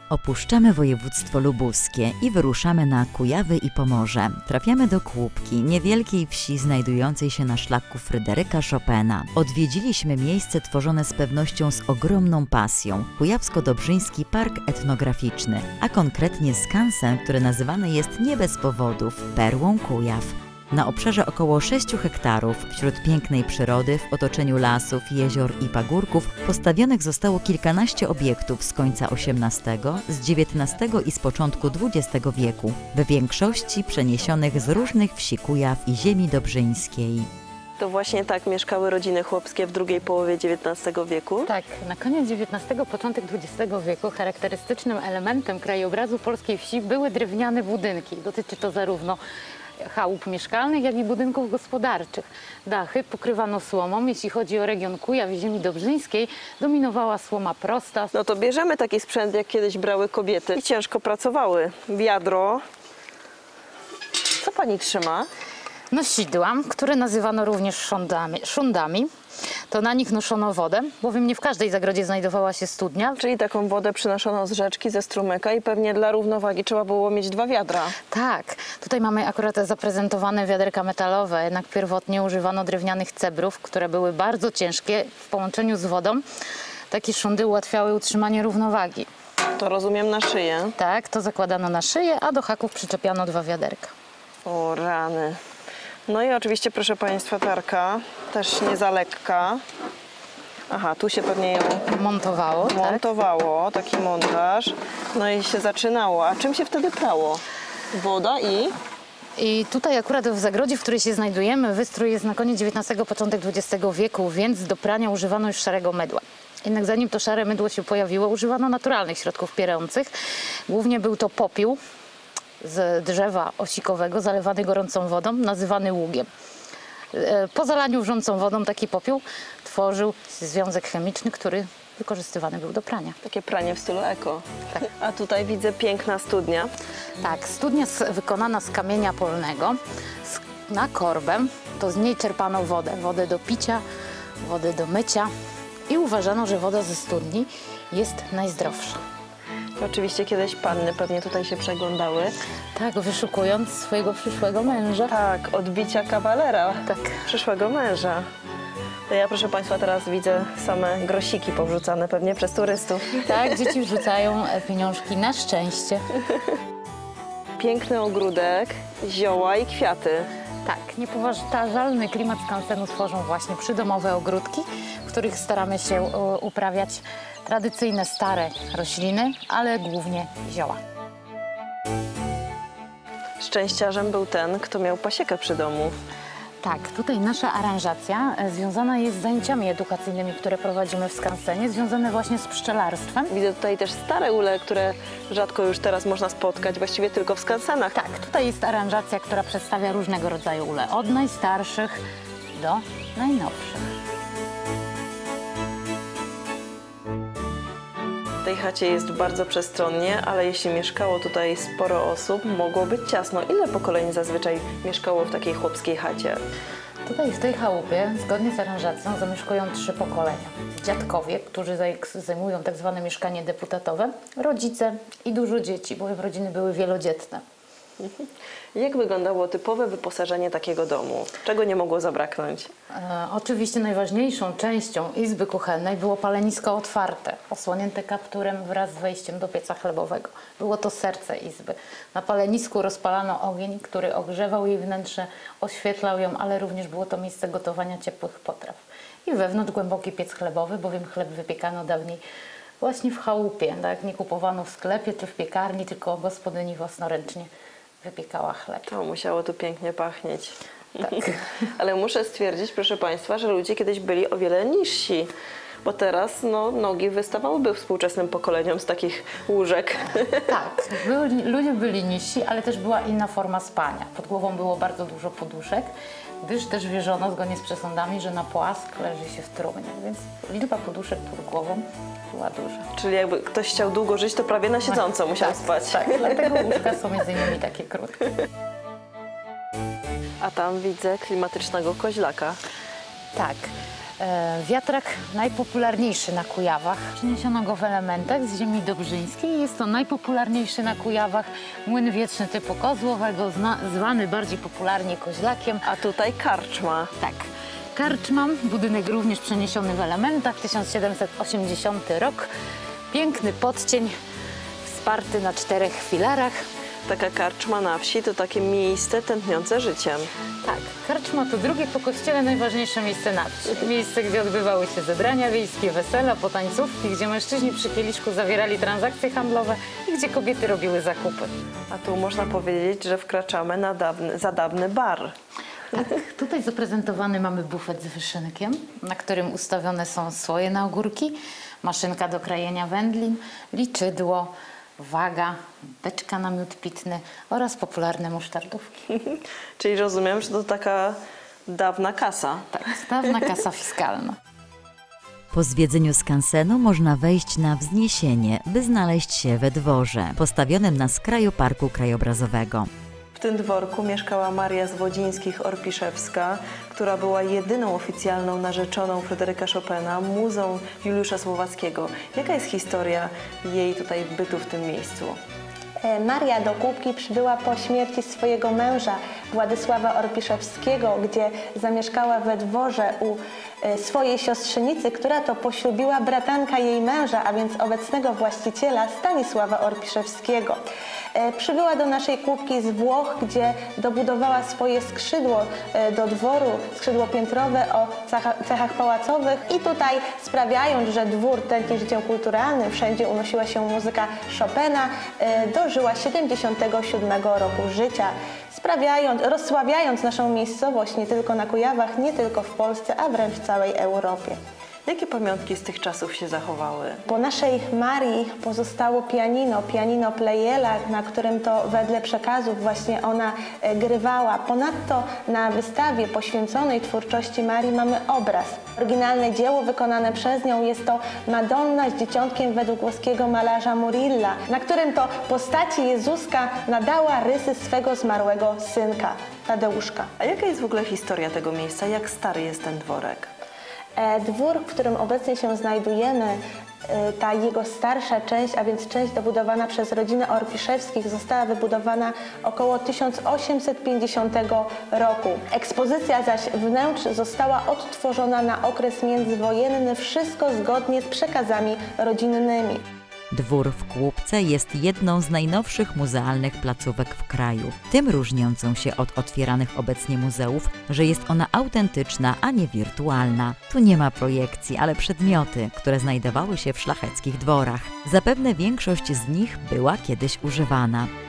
Opuszczamy województwo lubuskie i wyruszamy na Kujawy i Pomorze. Trafiamy do Kłubki, niewielkiej wsi znajdującej się na szlaku Fryderyka Chopina. Odwiedziliśmy miejsce tworzone z pewnością z ogromną pasją. Kujawsko-Dobrzyński Park Etnograficzny, a konkretnie skansen, który nazywany jest nie bez powodów Perłą Kujaw. Na obszarze około 6 hektarów, wśród pięknej przyrody, w otoczeniu lasów, jezior i pagórków, postawionych zostało kilkanaście obiektów z końca XVIII, z XIX i z początku XX wieku, w większości przeniesionych z różnych wsi Kujaw i ziemi dobrzyńskiej. To właśnie tak mieszkały rodziny chłopskie w drugiej połowie XIX wieku? Tak, na koniec XIX, początek XX wieku charakterystycznym elementem krajobrazu polskiej wsi były drewniane budynki. Dotyczy to zarówno chałup mieszkalnych, jak i budynków gospodarczych. Dachy pokrywano słomą. Jeśli chodzi o region Kujaw i ziemi dobrzyńskiej, dominowała słoma prosta. No to bierzemy taki sprzęt, jak kiedyś brały kobiety i ciężko pracowały. Wiadro. Co pani trzyma? Nosidła, które nazywano również szundami. To na nich noszono wodę, bowiem nie w każdej zagrodzie znajdowała się studnia. Czyli taką wodę przynoszono z rzeczki, ze strumyka i pewnie dla równowagi trzeba było mieć 2 wiadra. Tak, tutaj mamy akurat zaprezentowane wiaderka metalowe, jednak pierwotnie używano drewnianych cebrów, które były bardzo ciężkie w połączeniu z wodą. Takie szundy ułatwiały utrzymanie równowagi. To rozumiem na szyję. Tak, to zakładano na szyję, a do haków przyczepiano 2 wiaderka. O rany. No i oczywiście, proszę państwa, tarka, też nie za lekka. Aha, tu się pewnie ją Montowało, tak? montowało, taki montaż. No i się zaczynało. A czym się wtedy prało? Woda i... I tutaj akurat w zagrodzie, w której się znajdujemy, wystrój jest na koniec XIX, początek XX wieku, więc do prania używano już szarego mydła. Jednak zanim to szare mydło się pojawiło, używano naturalnych środków pierących. Głównie był to popiół z drzewa osikowego, zalewany gorącą wodą, nazywany ługiem. Po zalaniu wrzącą wodą taki popiół tworzył związek chemiczny, który wykorzystywany był do prania. Takie pranie w stylu eko. Tak. A tutaj widzę piękna studnia. Tak, studnia wykonana z kamienia polnego, na korbę, to z niej czerpano wodę do picia, wodę do mycia i uważano, że woda ze studni jest najzdrowsza. Oczywiście kiedyś panny pewnie tutaj się przeglądały. Tak, wyszukując swojego przyszłego męża. Tak, odbicia kawalera. Tak. Przyszłego męża. To ja, proszę państwa, teraz widzę same grosiki powrzucane pewnie przez turystów. Tak, dzieci wrzucają pieniążki na szczęście. Piękny ogródek, zioła i kwiaty. Tak, niepowtarzalny klimat skansenu tworzą właśnie przydomowe ogródki, w których staramy się uprawiać tradycyjne, stare rośliny, ale głównie zioła. Szczęściarzem był ten, kto miał pasiekę przy domu. Tak, tutaj nasza aranżacja związana jest z zajęciami edukacyjnymi, które prowadzimy w skansenie, związane właśnie z pszczelarstwem. Widzę tutaj też stare ule, które rzadko już teraz można spotkać, właściwie tylko w skansenach. Tak, tutaj jest aranżacja, która przedstawia różnego rodzaju ule, od najstarszych do najnowszych. W tej chacie jest bardzo przestronnie, ale jeśli mieszkało tutaj sporo osób, mogło być ciasno. Ile pokoleń zazwyczaj mieszkało w takiej chłopskiej chacie? Tutaj w tej chałupie, zgodnie z aranżacją, zamieszkują 3 pokolenia. Dziadkowie, którzy zajmują tak zwane mieszkanie deputatowe, rodzice i dużo dzieci, bowiem rodziny były wielodzietne. Jak wyglądało typowe wyposażenie takiego domu? Czego nie mogło zabraknąć? Oczywiście najważniejszą częścią izby kuchennej było palenisko otwarte, osłonięte kapturem wraz z wejściem do pieca chlebowego. Było to serce izby. Na palenisku rozpalano ogień, który ogrzewał jej wnętrze, oświetlał ją, ale również było to miejsce gotowania ciepłych potraw. I wewnątrz głęboki piec chlebowy, bowiem chleb wypiekano dawniej właśnie w chałupie. Tak? Nie kupowano w sklepie czy w piekarni, tylko gospodyni własnoręcznie wypiekała chleb. To musiało tu pięknie pachnieć. Tak. Ale muszę stwierdzić, proszę państwa, że ludzie kiedyś byli o wiele niżsi, bo teraz nogi wystawałyby współczesnym pokoleniom z takich łóżek. Tak, ludzie byli niżsi, ale też była inna forma spania. Pod głową było bardzo dużo poduszek, gdyż też wierzono, zgodnie z przesądami, że na płask leży się w trumnie, więc liczba poduszek pod głową była duża. Czyli jakby ktoś chciał długo żyć, to prawie na siedząco musiał spać. Tak, dlatego łóżka są między innymi takie krótkie. A tam widzę klimatycznego koźlaka. Tak. Wiatrak najpopularniejszy na Kujawach. Przyniesiono go w elementach z ziemi dobrzyńskiej. Jest to najpopularniejszy na Kujawach młyn wieczny typu kozłowego, zwany bardziej popularnie koźlakiem. A tutaj karczma. Tak. Karczma, budynek również przeniesiony w elementach, 1780 rok. Piękny podcień, wsparty na 4 filarach. Taka karczma na wsi to takie miejsce tętniące życiem. Tak, karczma to drugie po kościele najważniejsze miejsce na wsi. Miejsce, gdzie odbywały się zebrania wiejskie, wesela, potańcówki, gdzie mężczyźni przy kieliszku zawierali transakcje handlowe i gdzie kobiety robiły zakupy. A tu można powiedzieć, że wkraczamy na za dawny bar. Tak, tutaj zaprezentowany mamy bufet z wyszynkiem, na którym ustawione są słoje na ogórki, maszynka do krajenia wędlin, liczydło, waga, beczka na miód pitny oraz popularne musztardówki. Czyli rozumiem, że to taka dawna kasa. Tak, dawna kasa fiskalna. Po zwiedzeniu skansenu można wejść na wzniesienie, by znaleźć się we dworze, postawionym na skraju parku krajobrazowego. W tym dworku mieszkała Maria Zwodzińskich-Orpiszewska, która była jedyną oficjalną narzeczoną Fryderyka Chopina, muzą Juliusza Słowackiego. Jaka jest historia jej tutaj bytu w tym miejscu? Maria do Kłubki przybyła po śmierci swojego męża Władysława Orpiszewskiego, gdzie zamieszkała we dworze u swojej siostrzenicy, która to poślubiła bratanka jej męża, a więc obecnego właściciela Stanisława Orpiszewskiego. Przybyła do naszej Kłubki z Włoch, gdzie dobudowała swoje skrzydło do dworu, skrzydło piętrowe o cechach pałacowych i tutaj sprawiając, że dwór tętni życiem kulturalnym, wszędzie unosiła się muzyka Chopina, dożyła 77 roku życia, rozsławiając naszą miejscowość nie tylko na Kujawach, nie tylko w Polsce, a wręcz w całej Europie. Jakie pamiątki z tych czasów się zachowały? Po naszej Marii pozostało pianino Pleyela, na którym to wedle przekazów właśnie ona grywała. Ponadto na wystawie poświęconej twórczości Marii mamy obraz. Oryginalne dzieło wykonane przez nią jest to Madonna z dzieciątkiem według włoskiego malarza Murilla, na którym to postaci Jezuska nadała rysy swego zmarłego synka, Tadeuszka. A jaka jest w ogóle historia tego miejsca? Jak stary jest ten dworek? Dwór, w którym obecnie się znajdujemy, ta jego starsza część, a więc część dobudowana przez rodzinę Orpiszewskich, została wybudowana około 1850 roku. Ekspozycja zaś wnętrz została odtworzona na okres międzywojenny, wszystko zgodnie z przekazami rodzinnymi. Dwór w Kłubce jest jedną z najnowszych muzealnych placówek w kraju, tym różniącą się od otwieranych obecnie muzeów, że jest ona autentyczna, a nie wirtualna. Tu nie ma projekcji, ale przedmioty, które znajdowały się w szlacheckich dworach. Zapewne większość z nich była kiedyś używana.